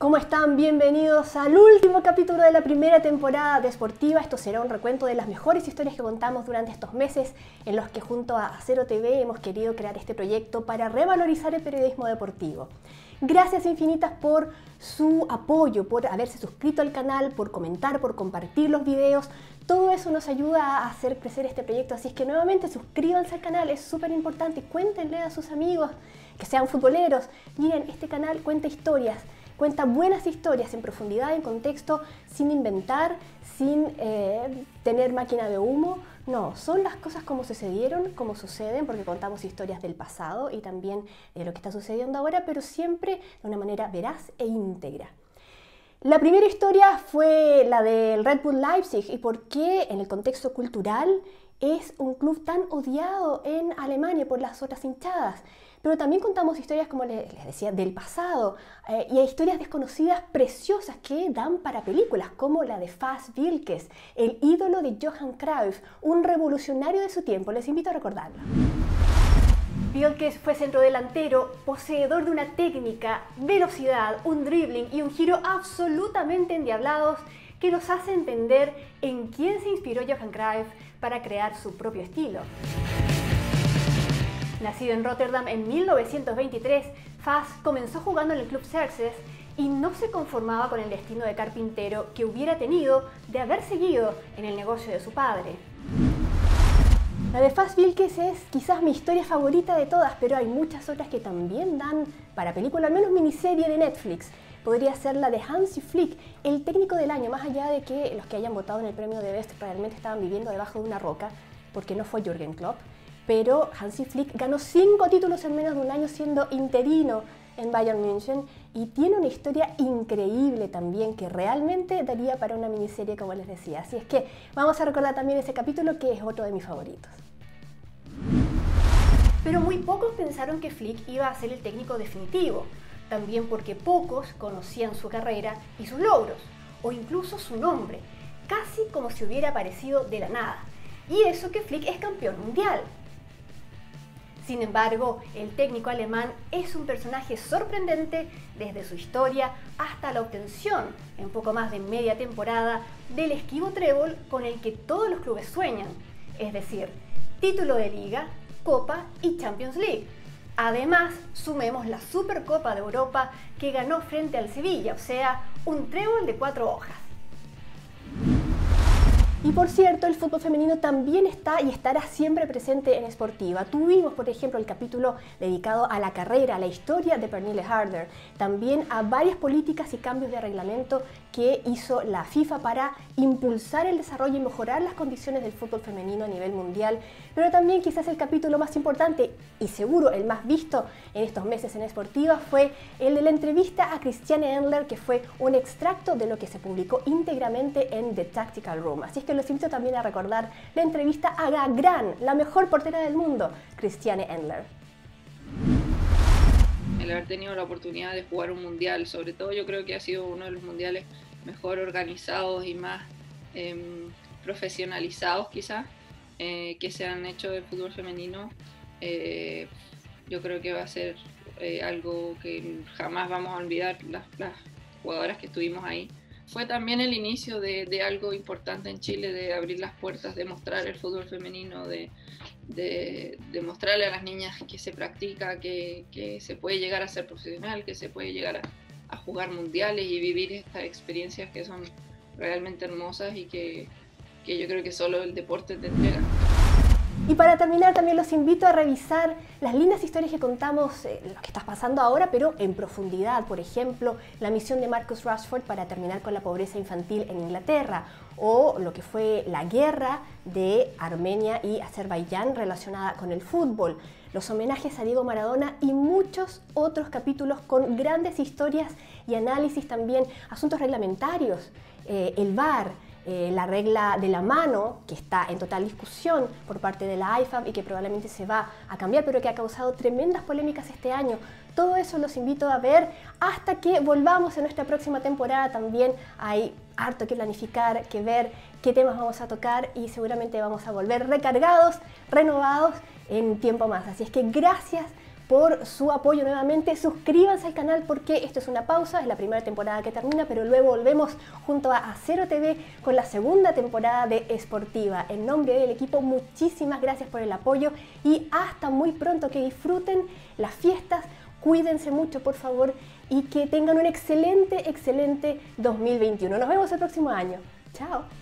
¿Cómo están? Bienvenidos al último capítulo de la primera temporada de Sportiva. Esto será un recuento de las mejores historias que contamos durante estos meses en los que junto a Acero TV hemos querido crear este proyecto para revalorizar el periodismo deportivo. Gracias infinitas por su apoyo, por haberse suscrito al canal, por comentar, por compartir los videos. Todo eso nos ayuda a hacer crecer este proyecto, así es que nuevamente suscríbanse al canal, es súper importante. Cuéntenle a sus amigos que sean futboleros. Miren, este canal cuenta historias. Cuenta buenas historias en profundidad, en contexto, sin inventar, sin tener máquina de humo. No, son las cosas como sucedieron, como suceden, porque contamos historias del pasado y también de lo que está sucediendo ahora, pero siempre de una manera veraz e íntegra. La primera historia fue la del Red Bull Leipzig y por qué en el contexto cultural es un club tan odiado en Alemania por las otras hinchadas. Pero también contamos historias, como les decía, del pasado y hay historias desconocidas preciosas que dan para películas, como la de Fas Wilkes, el ídolo de Johan Cruyff, un revolucionario de su tiempo. Les invito a recordarlo. Wilkes fue centrodelantero, poseedor de una técnica, velocidad, un dribbling y un giro absolutamente endiablados que nos hace entender en quién se inspiró Johan Cruyff para crear su propio estilo. Nacido en Rotterdam en 1923, Fas comenzó jugando en el club Xerxes y no se conformaba con el destino de carpintero que hubiera tenido de haber seguido en el negocio de su padre. La de Fas Wilkes es quizás mi historia favorita de todas, pero hay muchas otras que también dan para película, al menos miniserie de Netflix. Podría ser la de Hansi Flick, el técnico del año, más allá de que los que hayan votado en el premio de Best realmente estaban viviendo debajo de una roca, porque no fue Jürgen Klopp. Pero Hansi Flick ganó 5 títulos en menos de un año siendo interino en Bayern München y tiene una historia increíble también que realmente daría para una miniserie, como les decía. Así es que vamos a recordar también ese capítulo que es otro de mis favoritos. Pero muy pocos pensaron que Flick iba a ser el técnico definitivo, también porque pocos conocían su carrera y sus logros, o incluso su nombre, casi como si hubiera aparecido de la nada. Y eso que Flick es campeón mundial. Sin embargo, el técnico alemán es un personaje sorprendente desde su historia hasta la obtención, en poco más de media temporada, del esquivo trébol con el que todos los clubes sueñan, es decir, título de Liga, Copa y Champions League. Además, sumemos la Supercopa de Europa que ganó frente al Sevilla, o sea, un trébol de 4 hojas. Y por cierto, el fútbol femenino también está y estará siempre presente en Sportiva. Tuvimos, por ejemplo, el capítulo dedicado a la carrera, a la historia de Pernille Harder, también a varias políticas y cambios de reglamento que hizo la FIFA para impulsar el desarrollo y mejorar las condiciones del fútbol femenino a nivel mundial, pero también quizás el capítulo más importante y seguro el más visto en estos meses en Sportiva fue el de la entrevista a Christiane Endler, que fue un extracto de lo que se publicó íntegramente en The Tactical Room. Así es que los invito también a recordar la entrevista a la mejor portera del mundo, Christiane Endler. El haber tenido la oportunidad de jugar un mundial, sobre todo yo creo que ha sido uno de los mundiales mejor organizados y más profesionalizados quizás que se han hecho del fútbol femenino. Yo creo que va a ser algo que jamás vamos a olvidar las jugadoras que estuvimos ahí. Fue también el inicio de algo importante en Chile, de abrir las puertas, de mostrar el fútbol femenino, de mostrarle a las niñas que se practica, que se puede llegar a ser profesional, que se puede llegar a jugar mundiales y vivir estas experiencias que son realmente hermosas y que yo creo que solo el deporte te entrega. Y para terminar también los invito a revisar las lindas historias que contamos, lo que está pasando ahora, pero en profundidad. Por ejemplo, la misión de Marcus Rashford para terminar con la pobreza infantil en Inglaterra, o lo que fue la guerra de Armenia y Azerbaiyán relacionada con el fútbol, los homenajes a Diego Maradona y muchos otros capítulos con grandes historias y análisis también, asuntos reglamentarios, el VAR, la regla de la mano, que está en total discusión por parte de la IFAB y que probablemente se va a cambiar, pero que ha causado tremendas polémicas este año. Todo eso los invito a ver hasta que volvamos en nuestra próxima temporada. También hay harto que planificar, que ver qué temas vamos a tocar y seguramente vamos a volver recargados, renovados en tiempo más. Así es que gracias por su apoyo nuevamente. Suscríbanse al canal porque esto es una pausa, es la primera temporada que termina, pero luego volvemos junto a Acero TV con la segunda temporada de Esportiva. En nombre del equipo, muchísimas gracias por el apoyo y hasta muy pronto. Que disfruten las fiestas, cuídense mucho por favor y que tengan un excelente 2021. Nos vemos el próximo año. Chao.